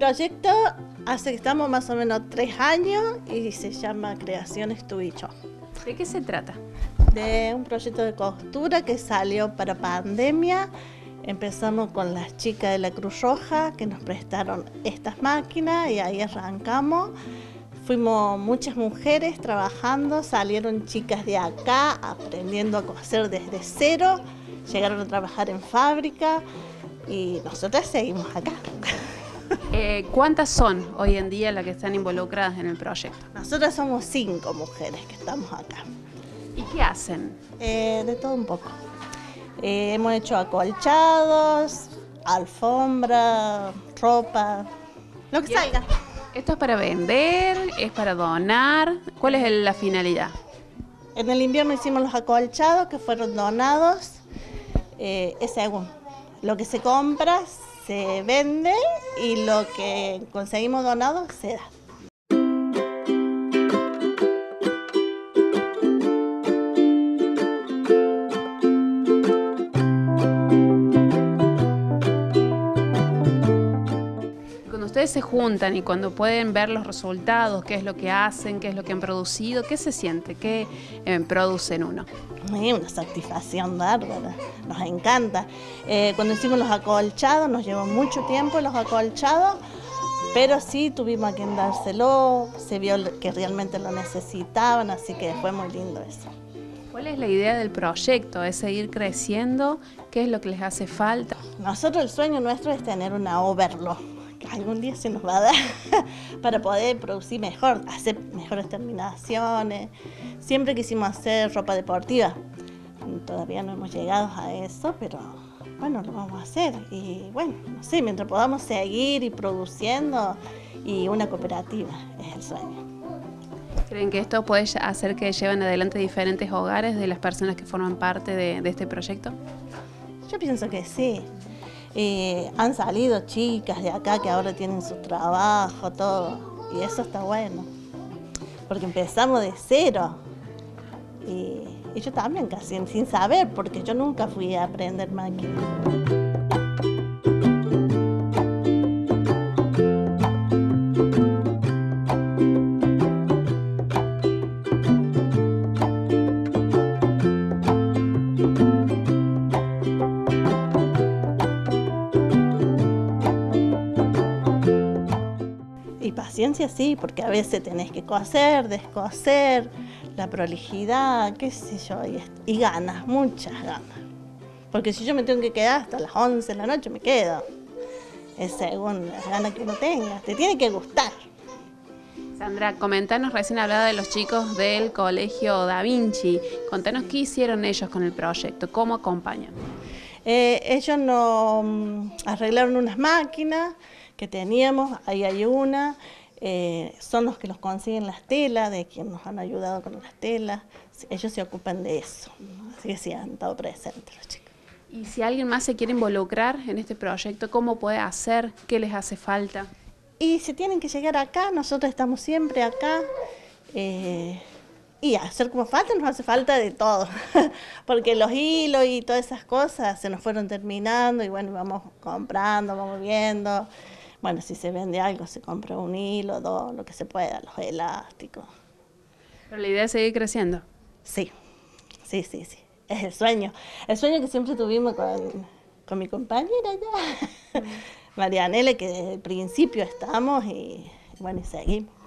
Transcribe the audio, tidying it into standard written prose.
proyecto hace que estamos más o menos 3 años y se llama Creaciones Tu y Yo. ¿De qué se trata? De un proyecto de costura que salió para pandemia. Empezamos con las chicas de la Cruz Roja que nos prestaron estas máquinas y ahí arrancamos. Fuimos muchas mujeres trabajando, salieron chicas de acá aprendiendo a coser desde cero, llegaron a trabajar en fábrica y nosotras seguimos acá. ¿Cuántas son hoy en día las que están involucradas en el proyecto? Nosotras somos 5 mujeres que estamos acá. ¿Y qué hacen? De todo un poco. Hemos hecho acolchados, alfombra, ropa, lo que salga. ¿Esto es para vender? ¿Es para donar? ¿Cuál es la finalidad? En el invierno hicimos los acolchados que fueron donados. Es según lo que se compra, se vende y lo que conseguimos donado se da. Ustedes se juntan y cuando pueden ver los resultados, qué es lo que hacen, qué es lo que han producido, ¿qué se siente? ¿Qué producen uno? Una satisfacción bárbara, nos encanta. Cuando hicimos los acolchados, nos llevó mucho tiempo los acolchados, pero sí tuvimos a quien dárselo, se vio que realmente lo necesitaban, así que fue muy lindo eso. ¿Cuál es la idea del proyecto? ¿Es seguir creciendo? ¿Qué es lo que les hace falta? Nosotros el sueño nuestro es tener una overlock, que algún día se nos va a dar para poder producir mejor, hacer mejores terminaciones. Siempre quisimos hacer ropa deportiva, todavía no hemos llegado a eso, pero bueno, lo vamos a hacer. Y bueno, no sé, mientras podamos seguir y produciendo, y una cooperativa es el sueño. ¿Creen que esto puede hacer que lleven adelante diferentes hogares de las personas que forman parte de este proyecto? Yo pienso que sí. Han salido chicas de acá que ahora tienen su trabajo, todo, y eso está bueno, porque empezamos de cero, y yo también casi sin saber, porque yo nunca fui a aprender máquina. Y paciencia sí, porque a veces tenés que coser, descoser, la prolijidad, qué sé yo, y ganas, muchas ganas. Porque si yo me tengo que quedar hasta las 11 de la noche, me quedo. Es según las ganas que uno tenga, te tiene que gustar. Sandra, comentanos, recién hablaba de los chicos del Colegio Da Vinci. Contanos qué hicieron ellos con el proyecto, cómo acompañan. Ellos nos arreglaron unas máquinas que teníamos, ahí hay una, son los que nos consiguen las telas, de quienes nos han ayudado con las telas, ellos se ocupan de eso, así que sí han estado presentes los chicos. Y si alguien más se quiere involucrar en este proyecto, ¿cómo puede hacer? ¿Qué les hace falta? Y si tienen que llegar acá, nosotros estamos siempre acá, y hacer como falta, nos hace falta de todo, porque los hilos y todas esas cosas se nos fueron terminando y bueno, vamos comprando, vamos viendo. Bueno, si se vende algo, se compra un hilo, 2, lo que se pueda, los elásticos. Pero la idea es seguir creciendo. Sí, sí, sí, sí. Es el sueño que siempre tuvimos con mi compañera ya, Marianela, que desde el principio estamos y bueno, y seguimos.